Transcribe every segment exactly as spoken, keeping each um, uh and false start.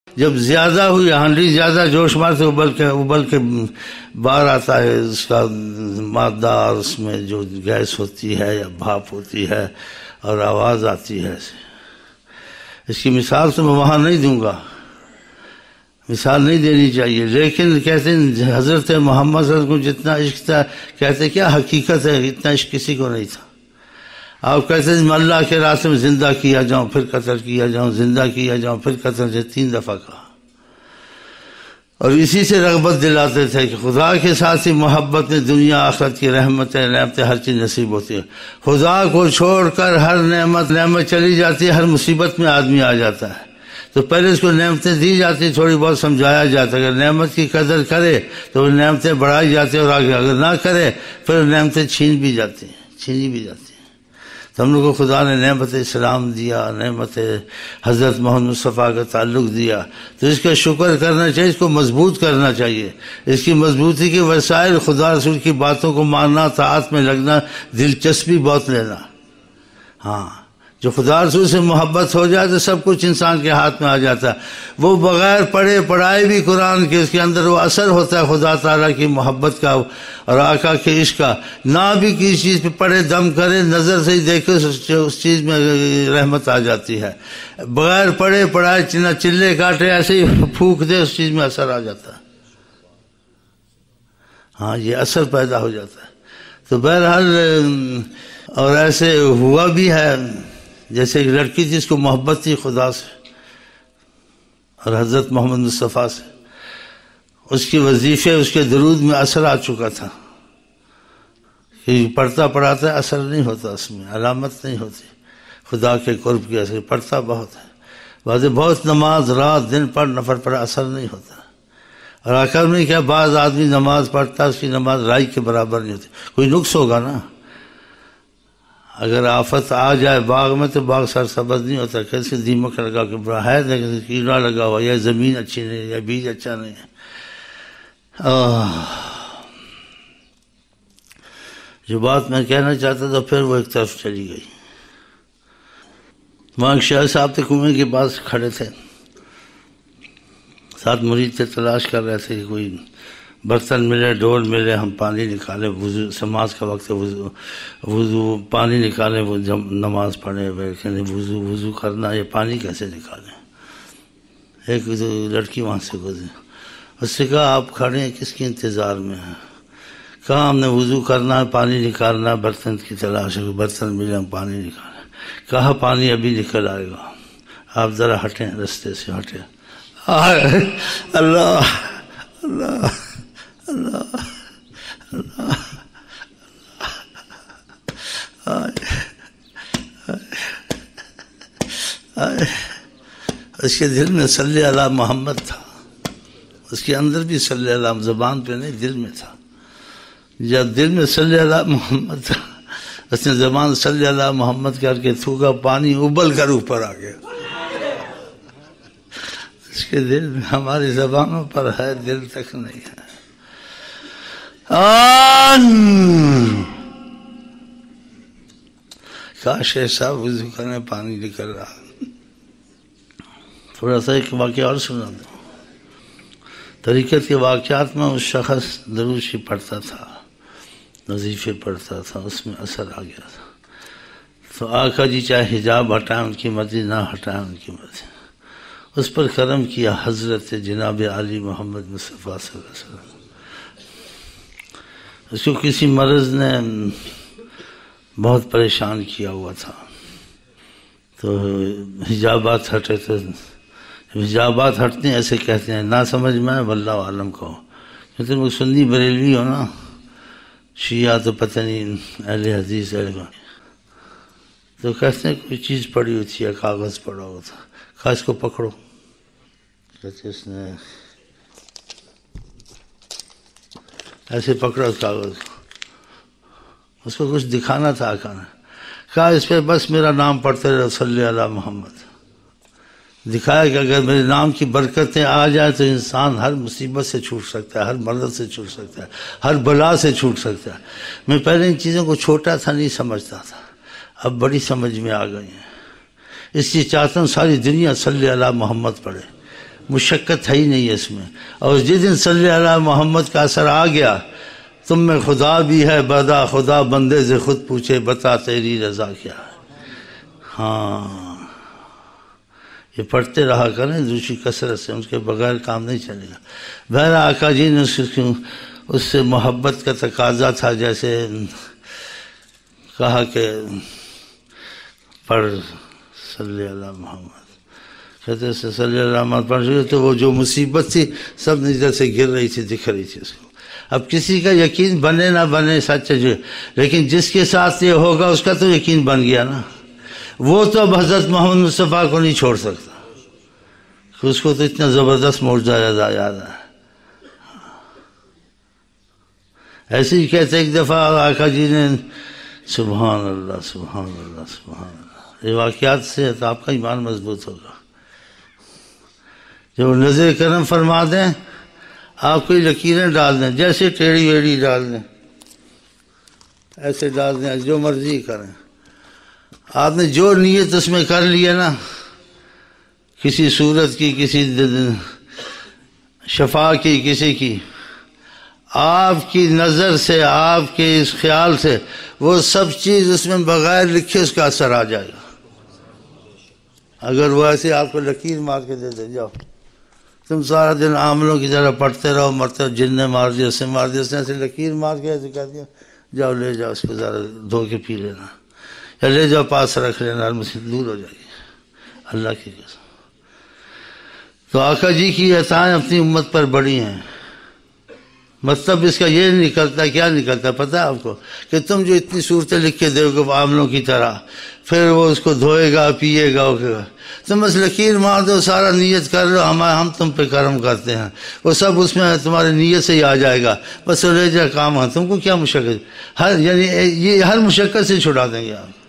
جب زیادہ ہوئی ہانڈی زیادہ جوش مار سے ابل کے ابل کے باہر آتا ہے اس کا مادہ، اور اس میں جو گیس ہوتی ہے یا بھاپ ہوتی ہے اور آواز آتی ہے. اس کی مثال تو میں وہاں نہیں دوں گا، مثال نہیں دینی چاہیے، لیکن کہتے ہیں حضرت محمد صلی اللہ علیہ وسلم کو جتنا عشق تھا، کہتے کیا حقیقت ہے، اتنا عشق کسی کو نہیں تھا. آپ کہتے ہیں میں اللہ کے راستے میں زندہ کیا جاؤں پھر قتل کیا جاؤں، زندہ کیا جاؤں پھر قتل، سے تین دفعہ کہا. اور اسی سے رغبت دلاتے تھے کہ خدا کے ساتھ ہی محبت میں دنیا آخرت کی رحمتیں نعمتیں ہر چیز نصیب ہوتی ہے. خدا کو چھوڑ کر ہر نعمت نعمت چلی جاتی ہے، ہر مصیبت میں آدمی آ جاتا ہے. تو پہلے اس کو نعمتیں دی جاتی، تھوڑی بہت سمجھایا جاتا ہے، اگر نعمت کی قدر کرے تو وہ نعمتیں بڑھائی جاتی ہیں، اور آگے اگر نہ کرے پھر نعمتیں چھین بھی جاتی ہیں چھینی بھی جاتی ہیں. تو ہم لوگ کو خدا نے نعمت اسلام دیا، نعمت حضرت محمد مصطفیٰ کا تعلق دیا، تو اس کا شکر کرنا چاہیے، اس کو مضبوط کرنا چاہیے. اس کی مضبوطی کے وسائل خدا رسول کی باتوں کو ماننا، طاعت میں لگنا، دلچسپی بہت لینا. ہاں، جو خدا رسول سے محبت ہو جائے تو سب کچھ انسان کے ہاتھ میں آ جاتا ہے. وہ بغیر پڑھے پڑھائے بھی قرآن کے اس کے اندر وہ اثر ہوتا ہے خدا تعالیٰ کی محبت کا اور آقا کے عشق کا. نہ بھی کسی چیز پہ پڑھے دم کرے، نظر سے ہی دیکھے اس چیز میں رحمت آ جاتی ہے. بغیر پڑھے پڑھائے نہ چلے کاٹے ایسے ہی پھونک دے اس چیز میں اثر آ جاتا ہے. ہاں، یہ اثر پیدا ہو جاتا ہے. تو بہرحال اور ایسے ہوا بھی ہے، جیسے ایک لڑکی جس کو محبت تھی خدا سے اور حضرت محمد مصطفیٰ سے، اس کی وظیفے اس کے درود میں اثر آ چکا تھا کہ پڑھتا پڑھاتا ہے اثر نہیں ہوتا، اس میں علامت نہیں ہوتی خدا کے قرب کی. اثر پڑھتا بہت ہے، بعض بہت نماز رات دن پڑھ نفر پر اثر نہیں ہوتا. اور آخر میں کیا بعض آدمی نماز پڑھتا اس کی نماز رائی کے برابر نہیں ہوتی. کوئی نقص ہوگا نا، اگر آفت آ جائے باغ میں تو باغ سر سبز نہیں ہوتا. کیسے دیمک لگا کہ برا ہے، لیکن کیڑا لگا ہوا، یا زمین اچھی نہیں یا بیج اچھا نہیں ہے. جو بات میں کہنا چاہتا تھا پھر وہ ایک طرف چلی گئی. وہاں شاہ صاحب تھے، کنویں کے پاس کھڑے تھے، ساتھ مرید تھے، تلاش کر رہے تھے کہ کوئی برتن ملے، ڈول ملے، ہم پانی نکالیں، وضو نماز کا وقت ہے، وضو وضو پانی نکالیں، وہ جب نماز پڑھے بیٹھے وضو وضو کرنا، یہ پانی کیسے نکالیں. ایک لڑکی وہاں سے گزری، اس سے کہا آپ کھڑے ہیں کس کے انتظار میں ہیں؟ کہا ہم نے وضو کرنا ہے، پانی نکالنا ہے، برتن کی تلاش ہے، برتن ملے ہم پانی نکالیں. کہا پانی ابھی نکل آئے گا، آپ ذرا ہٹیں، رستے سے ہٹیں. اللہ اللہ اللہ اللہ اس کے دل میں صلی علی محمد تھا، اس کے اندر بھی صلی علی، زبان پہ نہیں دل میں تھا. جب دل میں صلی علی محمد تھا، اس نے زبان صلی علی محمد کر کے تھوکا، پانی ابل کر اوپر آ گیا. اس کے دل میں ہماری زبانوں پر ہے، دل تک نہیں ہے. آن کاش ایسا وضو کرنے پانی نکل رہا. تھوڑا سا ایک واقعہ اور سنا دوں. طریقت کے واقعات میں اس شخص درود شریف پڑھتا تھا، وظیفے پڑھتا تھا، اس میں اثر آ گیا تھا. تو آقا جی چاہے حجاب ہٹائیں ان کی مرضی، نہ ہٹائیں ان کی مرضی، اس پر کرم کیا حضرت جناب علی محمد مصطفیٰ صلی اللہ علیہ وسلم. اس کو کسی مرض نے بہت پریشان کیا ہوا تھا، تو حجابات ہٹے تو حجابات ہٹتے ہیں ایسے کہتے ہیں، نہ سمجھ میں واللہ عالم کو. کہتے ہیں وہ سنی بریلوی ہو نا، شیعہ تو پتہ نہیں اہل حدیث اہل کو، تو کہتے ہیں کوئی چیز پڑی ہوئی تھی یا کاغذ پڑا ہوا تھا، کہا اس کو پکڑو. کہتے اس نے ایسے پکڑا اس کاغذ کو، اس کو کچھ دکھانا تھا آقا نے. کہا اس پہ بس میرا نام پڑھتے رہو صلی علی محمد. دکھایا کہ اگر میرے نام کی برکتیں آ جائیں تو انسان ہر مصیبت سے چھوٹ سکتا ہے، ہر مرض سے چھوٹ سکتا ہے، ہر بلا سے چھوٹ سکتا ہے. میں پہلے ان چیزوں کو چھوٹا تھا، نہیں سمجھتا تھا، اب بڑی سمجھ میں آ گئی ہیں. اس لیے چاہتا ہوں ساری دنیا صلی علی محمد پڑھے. مشقت ہے ہی نہیں ہے اس میں. اور جس دن صلی اللہ محمد کا اثر آ گیا، تم میں خدا بھی ہے بدا خدا بندے سے خود پوچھے بتا تیری رضا کیا ہے. ہاں یہ پڑھتے رہا کریں دوسری کثرت سے، ان کے بغیر کام نہیں چلے گا. بہر آقا جی نے اس اس سے محبت کا تقاضا تھا، جیسے کہا کہ پڑھ صلی اللہ محمد، کہتے سے صلی اللہ محمد پڑھ رہے تو وہ جو مصیبت تھی سب نظر سے گر رہی تھی، دکھ رہی تھی اس کو. اب کسی کا یقین بنے نہ بنے سچ ہے، لیکن جس کے ساتھ یہ ہوگا اس کا تو یقین بن گیا نا. وہ تو اب حضرت محمد مصطفیٰ کو نہیں چھوڑ سکتا، اس کو تو اتنا زبردست معجزہ یاد ہے. ایسے ہی کہتے ایک دفعہ آقا جی نے سبحان اللہ سبحان اللہ سبحان اللہ، یہ واقعات سے تو آپ کا ایمان مضبوط ہوگا. جب نظر کرم فرما دیں، آپ کوئی لکیریں ڈال دیں، جیسے ٹیڑھی ویڑھی ڈال دیں، ایسے ڈال دیں، جو مرضی کریں. آپ نے جو نیت اس میں کر لی ہے نا، کسی صورت کی، کسی شفا کی، کسی کی، آپ کی نظر سے، آپ کے اس خیال سے وہ سب چیز اس میں بغیر لکھے اس کا اثر آ جائے گا. اگر وہ ایسے آپ کو لکیر مار کے دے دے، جاؤ تم سارا دن عاملوں کی طرح پڑھتے رہو، مرتے رہو، جن نے مار دیا، اس نے مار دیا، اس نے ایسے لکیر مار کے ایسے کہہ دیا، جاؤ لے جاؤ اس کو ذرا دھو کے پی لینا، یا لے جاؤ پاس رکھ لینا، المسجد دور ہو جائے گی. اللہ کی قسم. تو آقا جی کی عطائیں اپنی امت پر بڑی ہیں. مطلب اس کا یہ نکلتا، کیا نکلتا پتہ ہے آپ کو، کہ تم جو اتنی صورتیں لکھ کے دو گے عاملوں کی طرح، پھر وہ اس کو دھوئے گا، پیے گا، تم بس لکیر مار دو، سارا نیت کر لو ہم ہم تم پہ کرم کرتے ہیں، وہ سب اس میں تمہاری نیت سے ہی آ جائے گا. بس وہ لے جا کام ہے، تم کو کیا مشقت، ہر یعنی یہ ہر مشقت سے چھڑا دیں گے آپ.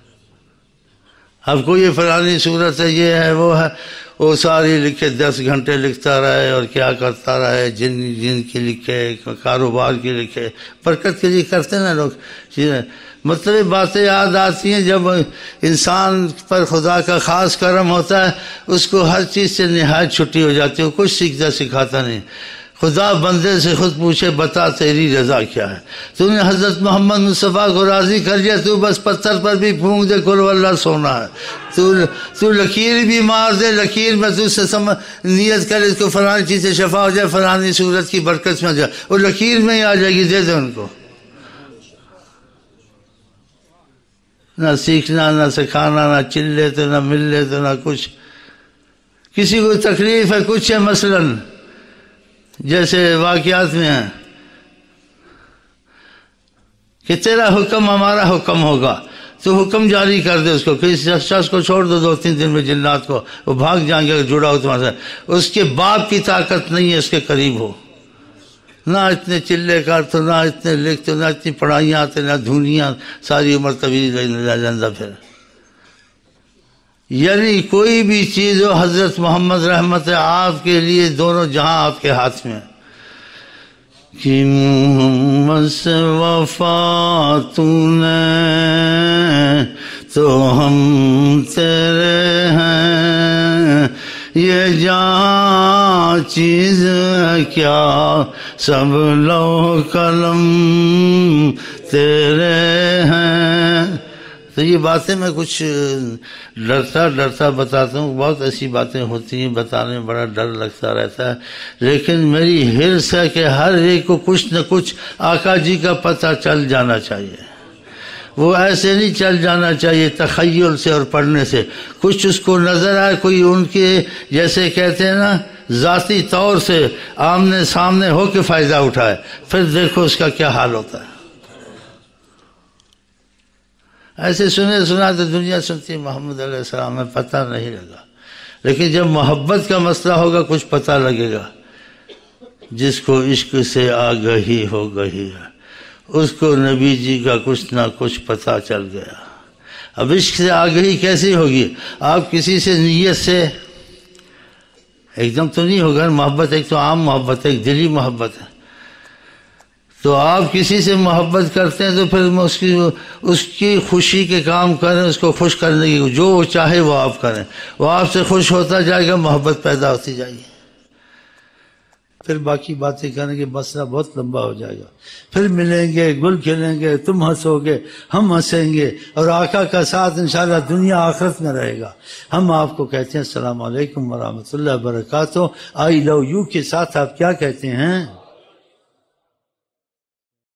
اب کوئی یہ فلانی صورت ہے، یہ ہے، وہ ہے، وہ ساری لکھے، دس گھنٹے لکھتا رہے اور کیا کرتا رہے، جن جن کی لکھے، کاروبار کی لکھے، برکت کے لیے کرتے نا لوگ چیزیں. مطلب باتیں یاد آتی ہیں جب انسان پر خدا کا خاص کرم ہوتا ہے، اس کو ہر چیز سے نہایت چھٹی ہو جاتی ہے، کچھ سیکھتا سکھاتا نہیں. خدا بندے سے خود پوچھے بتا تیری رضا کیا ہے. تو نے حضرت محمد مصطفیٰ کو راضی کر دیا، تو بس پتھر پر بھی پھونک دے کل واللہ سونا ہے. تو تو لکیر بھی مار دے، لکیر میں تو سے سمجھ نیت کر اس کو فلانی چیز سے شفا ہو جائے، فلانی صورت کی برکت میں جائے، وہ لکیر میں ہی آ جائے گی، دے دے ان کو. نہ سیکھنا، نہ سکھانا، نہ چلے تو نہ ملے تو نہ کچھ. کسی کو تکلیف ہے، کچھ ہے، مثلاً جیسے واقعات میں ہیں کہ تیرا حکم ہمارا حکم ہوگا، تو حکم جاری کر دے اس کو، کسی شخص کو چھوڑ دو دو تین دن میں جنات کو، وہ بھاگ جائیں گے اگر جڑا ہو تمہارے ساتھ. اس کے باپ کی طاقت نہیں ہے اس کے قریب ہو، نہ اتنے چلے کر تو، نہ اتنے لکھ تو، نہ اتنی پڑھائیاں آتے، نہ دھونیاں، ساری عمر طویل لے جاندہ پھر. یعنی کوئی بھی چیز ہو، حضرت محمد رحمت آپ کے لیے دونوں جہاں آپ کے ہاتھ میں. کہ محمد سے وفا تو نے تو ہم تیرے ہیں، یہ جہاں چیز ہے کیا، سب لوح قلم تیرے ہیں. تو یہ باتیں میں کچھ ڈرتا ڈرتا بتاتا ہوں، بہت ایسی باتیں ہوتی ہیں بتانے میں بڑا ڈر لگتا رہتا ہے، لیکن میری حرص ہے کہ ہر ایک کو کچھ نہ کچھ آقا جی کا پتہ چل جانا چاہیے. وہ ایسے نہیں چل جانا چاہیے تخیل سے اور پڑھنے سے، کچھ اس کو نظر آئے، کوئی ان کے جیسے کہتے ہیں نا ذاتی طور سے آمنے سامنے ہو کے فائدہ اٹھائے، پھر دیکھو اس کا کیا حال ہوتا ہے. ایسے سنے سنا تو دنیا سنتی محمد علیہ السلام میں پتہ نہیں لگا، لیکن جب محبت کا مسئلہ ہوگا کچھ پتہ لگے گا. جس کو عشق سے آگہی ہو گئی ہے اس کو نبی جی کا کچھ نہ کچھ پتہ چل گیا. اب عشق سے آگہی کیسی ہوگی؟ آپ کسی سے نیت سے ایک دم تو نہیں ہوگا، محبت ایک تو عام محبت ہے، ایک دلی محبت ہے. تو آپ کسی سے محبت کرتے ہیں تو پھر اس کی اس کی خوشی کے کام کریں، اس کو خوش کرنے کی، جو وہ چاہے وہ آپ کریں، وہ آپ سے خوش ہوتا جائے گا، محبت پیدا ہوتی جائے گی۔ پھر باقی باتیں کریں گے، مسئلہ بہت لمبا ہو جائے گا۔ پھر ملیں گے، گل کھلیں گے، تم ہنسو گے، ہم ہنسیں گے، اور آقا کا ساتھ انشاءاللہ دنیا آخرت میں رہے گا۔ ہم آپ کو کہتے ہیں السلام علیکم ورحمۃ اللہ وبرکاتہ۔ آئی لو یو کے ساتھ آپ کیا کہتے ہیں؟